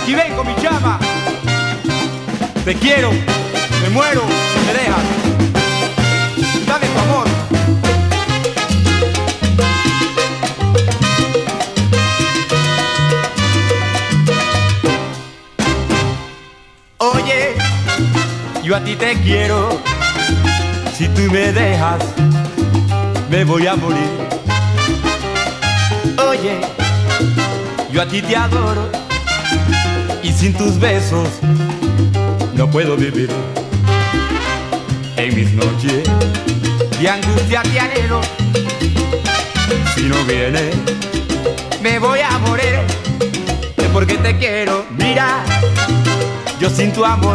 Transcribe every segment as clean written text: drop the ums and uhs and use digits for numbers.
Aquí vengo, mi chama. Te quiero, me muero si me dejas. Dame tu amor. Oye, yo a ti te quiero. Si tú me dejas, me voy a morir. Oye, yo a ti te adoro y sin tus besos no puedo vivir. En mis noches de angustia te anhelo. Si no vienes, me voy a morir. Es porque te quiero. Mira, yo sin tu amor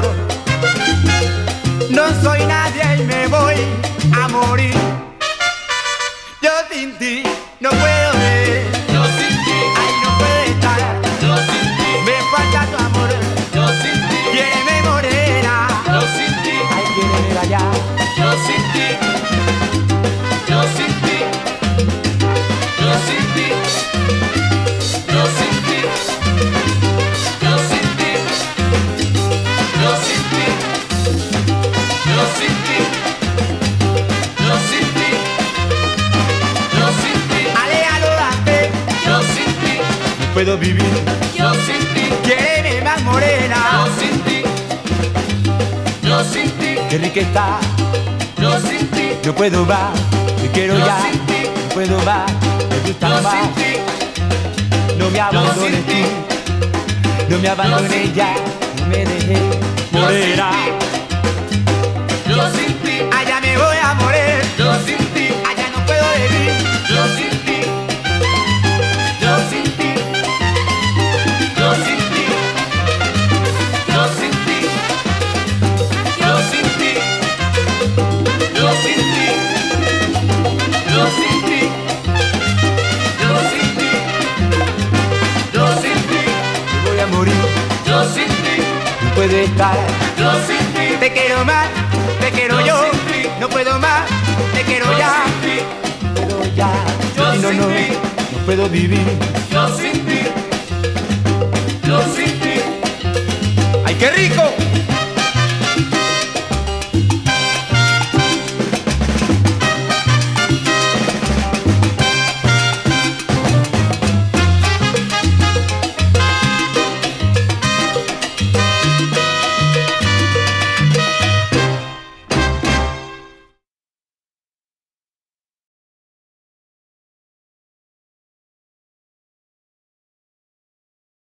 no soy nadie y me voy a morir. Yo sin ti no puedo ver. Yo sin ti, Ay, no puedo estar. yo sin ti, Me falta tu amor. yo sin ti, Quiéreme morena. yo sin ti, Ay, quiéreme allá. yo sin ti, yo sin ti, yo sin ti, yo sin ti, yo sin ti, yo sin ti, yo sin ti, yo sin ti, yo sin ti, Aléjalo, date. yo sin ti, No puedo vivir. yo sin ti, Quiéreme más yo morena. sin ti, yo sin ti, Qué rica está. yo sin ti, No puedo más. Te quiero yo ya. sin ti, No puedo más. Me gusta yo más. sin ti, No me abandones sin ti. tú. No me abandones sin ya. No me dejes morena. yo sin ti, Allá me voy a morir. yo sin ti, Allá no puedo vivir. yo sin ti, yo sin ti, yo sin ti, yo sin ti, yo sin ti, yo sin ti, yo sin ti, yo sin ti, yo sin ti, Me voy a morir. yo sin ti, No puedo estar. yo sin ti, Te quiero más. Te quiero Yo yo. sin ti. No puedo más. Te quiero yo ya. sin ti, Pero ya. Yo Si no, sin no. ti. No puedo vivir. yo sin ti, yo sin ti. ¡Ay, qué rico!